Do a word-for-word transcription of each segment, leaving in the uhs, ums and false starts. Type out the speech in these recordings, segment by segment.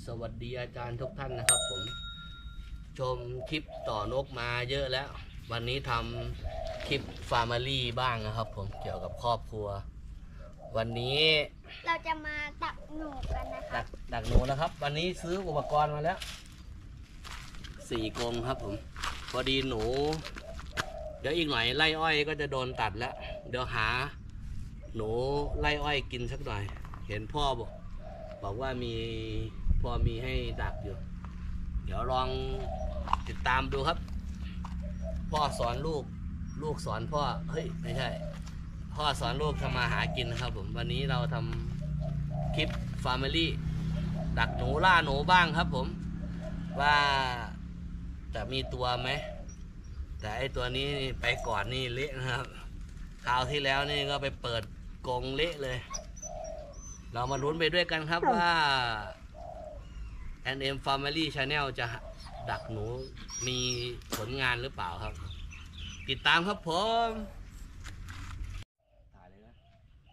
สวัสดีอาจารย์ทุกท่านนะครับผมชมคลิปต่อนกมาเยอะแล้ววันนี้ทำคลิปฟาร์มารี่บ้างนะครับผมเกี่ยวกับครอบครัววันนี้เราจะมาดักหนูกันนะครับดักหนูนะครับวันนี้ซื้ออุปกรณ์มาแล้วสี่กรงครับผมพอดีหนูเดี๋ยวอีกหน่อยไล่อ้อยก็จะโดนตัดแล้วเดี๋ยวหาหนูไล่อ้อยกินสักหน่อยเห็นพ่อบอกบอกว่ามีพอมีให้ดักอยู่เดี๋ยวลองติดตามดูครับพ่อสอนลูกลูกสอนพ่อเฮ้ยไม่ใช่พ่อสอนลูกทำมาหากินนะครับผมวันนี้เราทำคลิป Family ดักหนูล่าหนูบ้างครับผมว่าจะมีตัวไหมแต่ไอตัวนี้ไปก่อนนี่เละนะครับคราวที่แล้วนี่ก็ไปเปิดกรงเละเลยเรามาลุ้นไปด้วยกันครับว่า แอน เอ็ม Family Channel จะดักหนูมีผลงานหรือเปล่าครับติดตามครับผมถ่ายเลยนะ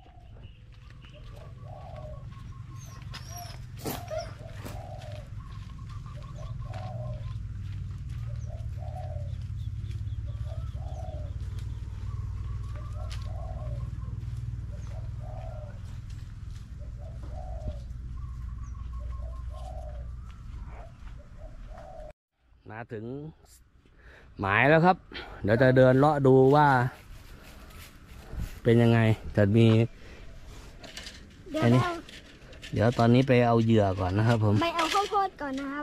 มาถึงหมายแล้วครับเดี๋ยวจะเดินเลาะดูว่าเป็นยังไงจะมีอันนี้เดี๋ยวตอนนี้ไปเอาเหยื่อก่อนนะครับผมไปเอาข้าวโพดก่อนนะครับ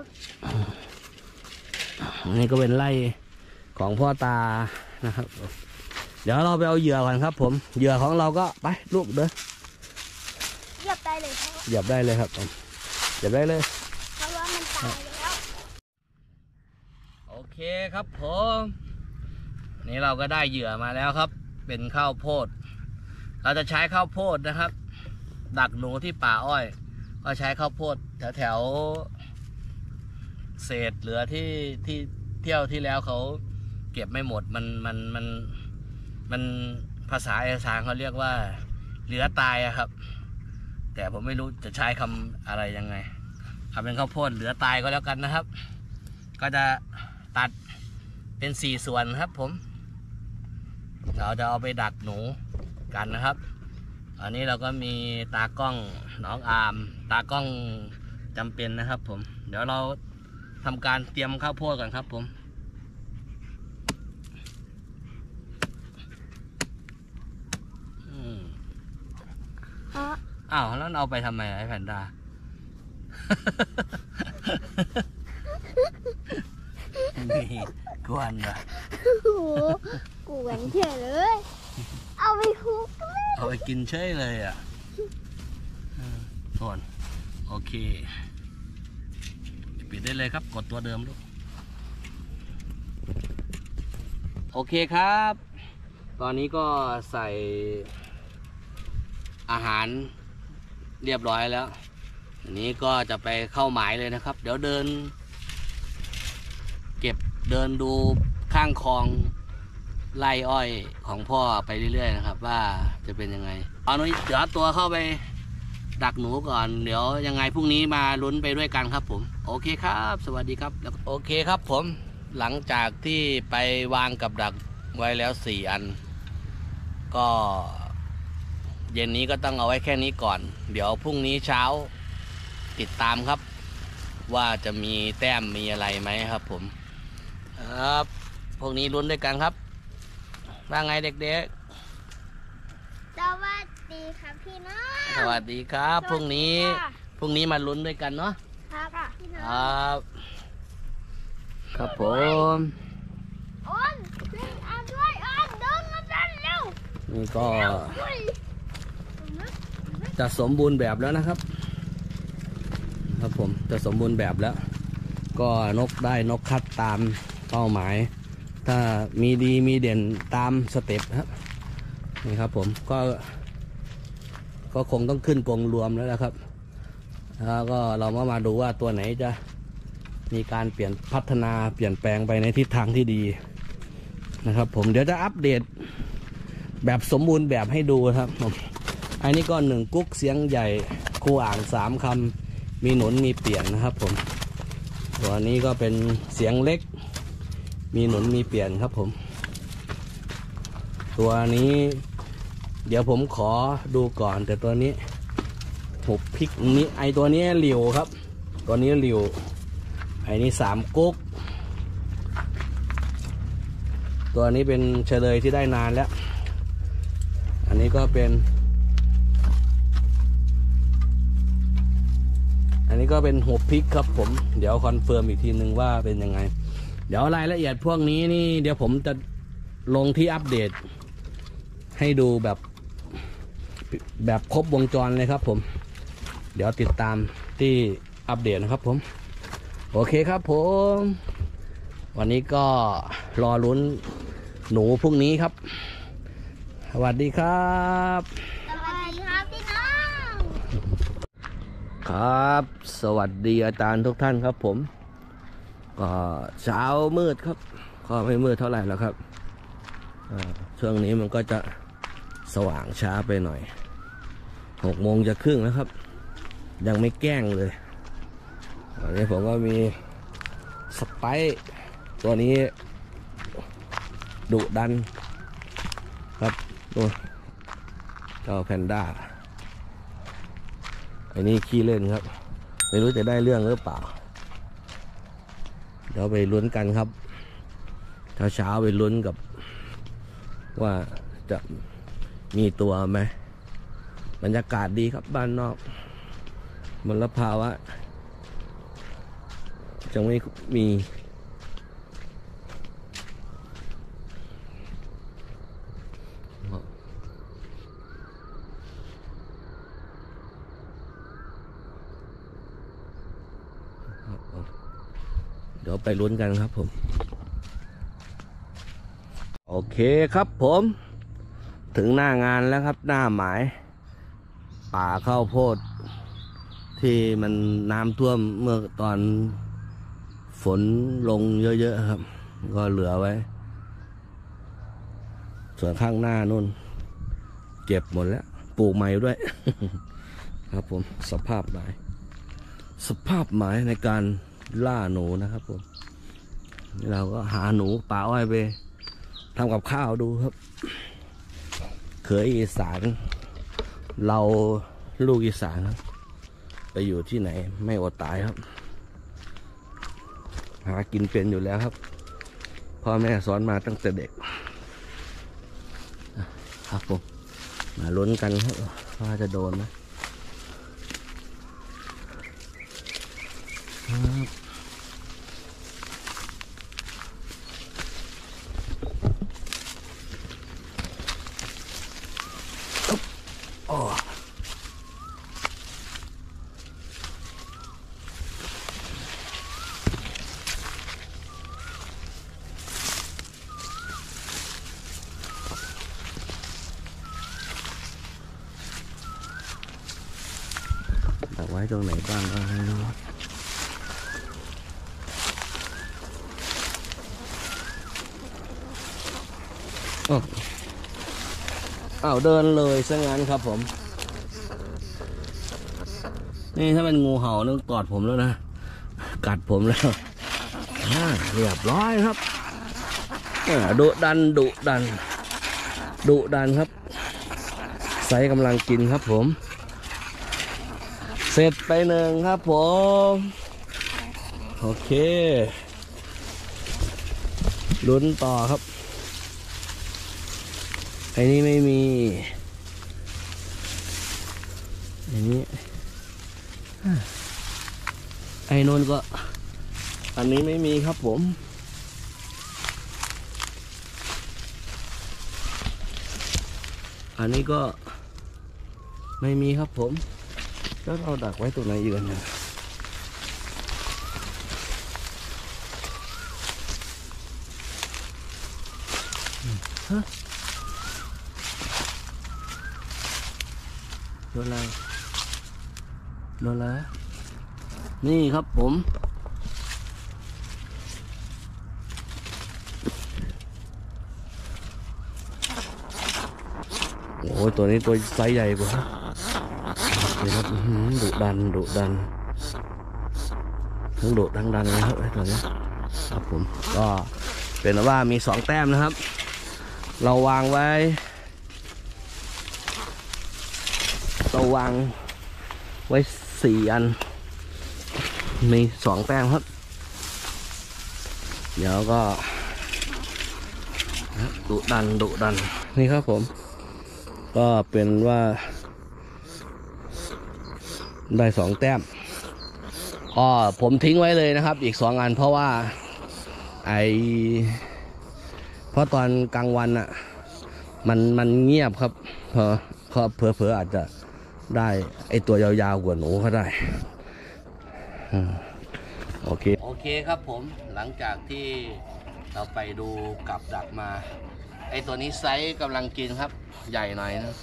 นี่ก็เป็นไร่ของพ่อตานะครับเดี๋ยวเราไปเอาเหยื่อก่อนครับผมเหยื่อของเราก็ไปลูกเด้อเหยียบได้เลยครับเหยียบได้เลยครับผมเหยียบได้เลยเพราะว่ามันตายแล้วโอเคครับผมนี่เราก็ได้เหยื่อมาแล้วครับเป็นข้าวโพดเราจะใช้ข้าวโพดนะครับดักหนูที่ป่าอ้อยก็ใช้ข้าวโพดแถวแถวเศษเหลือที่ที่เที่ยวที่แล้วเขาเก็บไม่หมดมันมันมันมันภาษาเอกสารเขาเรียกว่าเหลือตายอะครับแต่ผมไม่รู้จะใช้คำอะไรยังไงทำเป็นข้าวโพดเหลือตายก็แล้วกันนะครับก็จะตัดเป็นสี่ส่วนครับผมเราจะเอาไปดักหนูกันนะครับอันนี้เราก็มีตากล้องน้องอาร์มตากล้องจำเป็นนะครับผมเดี๋ยวเราทำการเตรียมข้าวโพดก่อนครับผมอ้าวแล้วเอาไปทำไมไอ้แพนด้นี่กวนว่ะโอ้โหกวนเฉยเลยเอาไปคุกเอาไปกินเฉยเลยอ่ะส่วนโอเคปิดได้เลยครับกดตัวเดิมลูกโอเคครับตอนนี้ก็ใส่อาหารเรียบร้อยแล้วอันนี้ก็จะไปเข้าหมายเลยนะครับเดี๋ยวเดินเก็บเดินดูข้างคลองไร่อ้อยของพ่อไปเรื่อยๆนะครับว่าจะเป็นยังไงเอาหนูเดี๋ยวตัวเข้าไปดักหนูก่อนเดี๋ยวยังไงพรุ่งนี้มาลุ้นไปด้วยกันครับผมโอเคครับสวัสดีครับแล้วโอเคครับผมหลังจากที่ไปวางกับดักไว้แล้วสี่อันก็เย็นนี้ก็ต้องเอาไว้แค่นี้ก่อนเดี๋ยวพรุ่งนี้เช้าติดตามครับว่าจะมีแต้มมีอะไรไหมครับผมครับพวกนี้ลุ้นด้วยกันครับว่าไงเด็กๆสวัสดีครับพี่น้องสวัสดีครับพรุ่งนี้พรุ่งนี้มาลุ้นด้วยกันเนาะครับพี่น้องครับครับผมอ้อนเล่นอ่านด้วยอ้อนเดินมาดันเร็วนี่ก็จะสมบูรณ์แบบแล้วนะครับครับผมจะสมบูรณ์แบบแล้วก็นกได้นกคัดตามเป้าหมายถ้ามีดีมีเด่นตามสเต็ปครับนี่ครับผมก็ก็คงต้องขึ้นกรงรวมแล้วนะครับแล้วก็เรามามาดูว่าตัวไหนจะมีการเปลี่ยนพัฒนาเปลี่ยนแปลงไปในทิศทางที่ดีนะครับผมเดี๋ยวจะอัปเดตแบบสมบูรณ์แบบให้ดูครับผมอันนี้ก็หนึ่งกุ๊กเสียงใหญ่คู่อ่างสามคำมีหนุนมีเปลี่ยนนะครับผมตัวนี้ก็เป็นเสียงเล็กมีหนุนมีเปลี่ยนครับผมตัวนี้เดี๋ยวผมขอดูก่อนแต่ตัวนี้หุบพลิกนี้ไอตัวนี้หลิวครับตัวนี้หลิวไอนี้สามกุ๊กตัวนี้เป็นเฉลยที่ได้นานแล้วอันนี้ก็เป็นอันนี้ก็เป็นหุบพลิกครับผมเดี๋ยวคอนเฟิร์มอีกทีนึงว่าเป็นยังไงเดี๋ยวรายละเอียดพวกนี้นี่เดี๋ยวผมจะลงที่อัปเดตให้ดูแบบแบบครบวงจรเลยครับผมเดี๋ยวติดตามที่อัปเดตนะครับผมโอเคครับผมวันนี้ก็รอลุ้นหนูพรุ่งนี้ครับสวัสดีครับสวัสดีครับพี่น้องครับสวัสดีอาจารย์ทุกท่านครับผมก็เช้ามืดครับก็ไม่มืดเท่าไหร่แล้วครับช่วงนี้มันก็จะสว่างช้าไปหน่อยหกโมงจะครึ่งแล้วครับยังไม่แกล้งเลยวันนี้ผมก็มีสไปซ์ตัวนี้ดุดันครับตัวเจ้าแพนด้าอันนี้ขี้เล่นครับไม่รู้จะได้เรื่องหรือเปล่าเดี๋ยวไปลุ้นกันครับเช้าเช้าไปลุ้นกับว่าจะมีตัวไหมบรรยากาศดีครับบ้านนอกมลภาวะจะไม่มีเดี๋ยวไปลุ้นกันครับผมโอเคครับผมถึงหน้างานแล้วครับหน้าหมายป่าข้าวโพดที่มันน้ำท่วมเมื่อตอนฝนลงเยอะๆครับก็เหลือไว้ส่วนข้างหน้านู่นเก็บหมดแล้วปลูกใหม่ด้วย ครับผมสภาพหมายสภาพหมายในการล่าหนูนะครับผมเราก็หาหนูป่าอ้อยไปทำกับข้าวดูครับเคยอีสานเราลูกอีสานครับไปอยู่ที่ไหนไม่อดตายครับหากินเป็นอยู่แล้วครับพ่อแม่สอนมาตั้งแต่เด็กครับผมมาลุ้นกันครับว่าจะโดนไหมอ๋อดักไว้ตรงไหนบ้างก็ให้รู้อ้าวเดินเลยซะงั้นครับผมนี่ถ้าเป็นงูเห่าต้องกอดผมแล้วนะกัดผมแล้วเรียบร้อยครับดุดันดุดันดุดันครับไซส์กำลังกินครับผมเสร็จไปหนึ่งครับผมโอเคลุ้นต่อครับไอ้นี่ไม่มีไอ้นี้ไอ้นนก็อันนี้ไม่มีครับผมอันนี้ก็ไม่มีครับผมแล้วเราดักไว้ตัวไหนอยู่กันเนี่ยฮะโดนอะไรโดนอะไรนี่ครับผมโอ้ยตัวนี้ตัวไซส์ใหญ่กว่าเลยครับดุดันดุดันทั้งโดดทั้งดันนะครับไอ้ตัวนี้ครับผมก็เป็นว่ามีสองแต้มนะครับ เราวางไว้เราวางไว้สี่อันมีสองแต้มครับเดี๋ยวก็ดุดันดุดันนี่ครับผมก็เป็นว่าได้สองแต้มก็ผมทิ้งไว้เลยนะครับอีกสองอันเพราะว่าไอเพราะตอนกลางวันอ่ะมันมันเงียบครับเพอเพอเผลอเผลออาจจะได้ไอตัวยาวๆกว่าหนูก็ได้โอเคโอเคครับผมหลังจากที่เราไปดูกับดักมาไอตัวนี้ไซส์กำลังกินครับใหญ่หน่อยนะ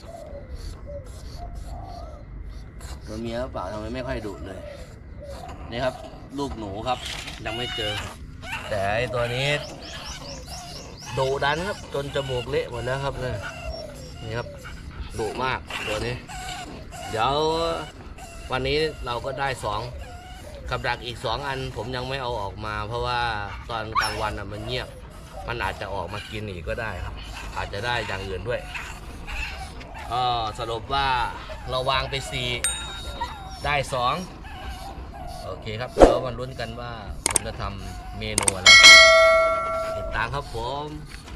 ตัวเมียหรือเปล่าทำไมไม่ค่อยดุเลยนี่ครับลูกหนูครับยังไม่เจอแต่ไอตัวนี้ดุดันครับจนจมูกเละหมดแล้วครับเนี่ยนี่ครับดุมากตัวนี้เดี๋ยววันนี้เราก็ได้สองกับดักอีกสองอันผมยังไม่เอาออกมาเพราะว่าตอนกลางวันอ่ะมันเงียบมันอาจจะออกมากินอีกก็ได้ครับอาจจะได้อย่างอื่นด้วยก็สรุปว่าเราวางไปสี่ได้สองโอเคครับเดี๋ยวมาลุ้นกันว่าผมจะทำเมนูอะไรติดตามครับผม